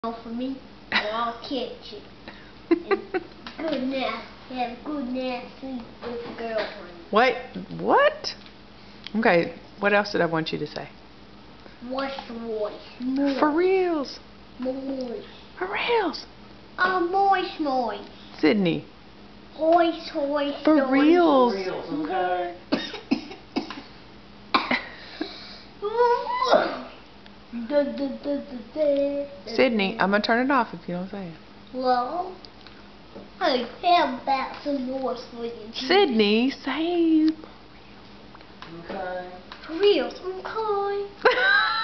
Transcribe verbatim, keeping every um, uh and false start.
For me, or I'll catch you. And good night. Have a good night sleep with your girlfriend. Wait, what? Okay, what else did I want you to say? What's the voice? Moist. For reals. Moist. For reals. Oh, moist, moist. Sydney. Hoist, hoist, For hoist. reals. For reals, okay? Da, da, da, da, da. Sydney, I'm going to turn it off if you don't say it. Well, I have back some more for you. Sydney, say Okay. For real, okay.